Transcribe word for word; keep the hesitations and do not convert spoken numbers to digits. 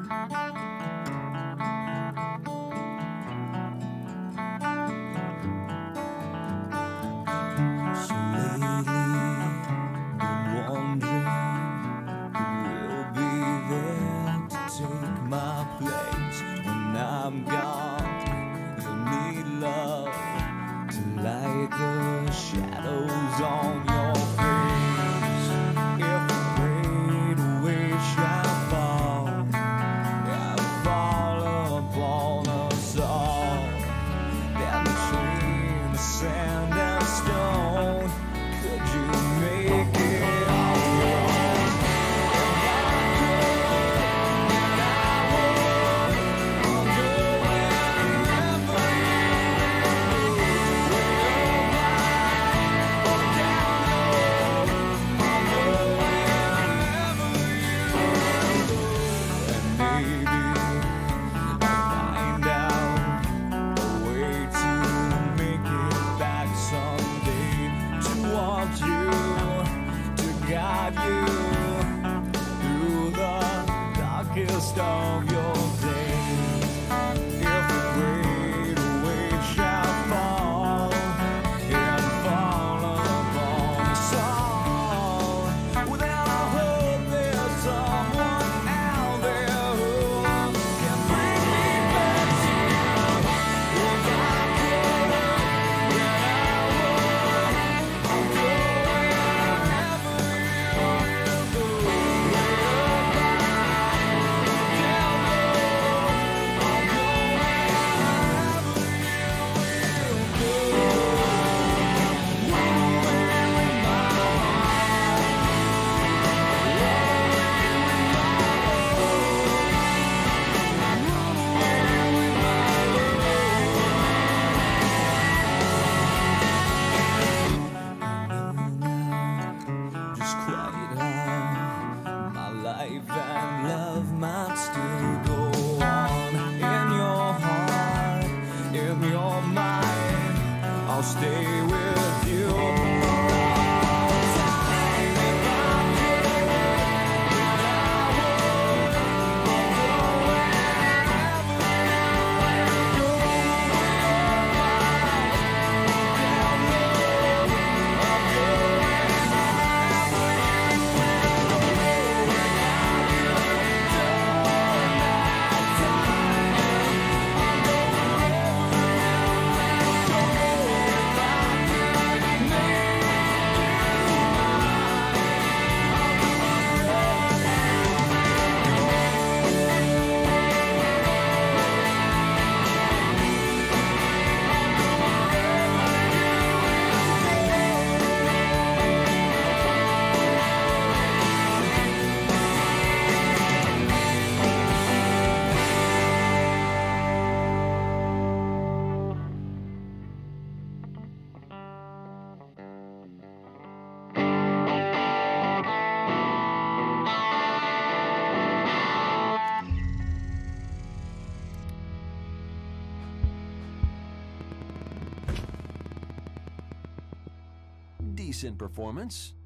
I'm gone, you'll need love to light the shadows on your face. If the great wave shall fall, I'll fall upon us all. Down between the sand and stone, could you make it all wrong? Guide you through the darkest of your days. If the great wave shall fall and fall upon us all, without a hope there's someone out there who can bring me back to you. If I could, then I would. I'll go wherever and love might still go on. In your heart, in your mind, I'll stay with you all the time. If I could, then I would. I'll go wherever you go. Down low, I'll go wherever Decent performance.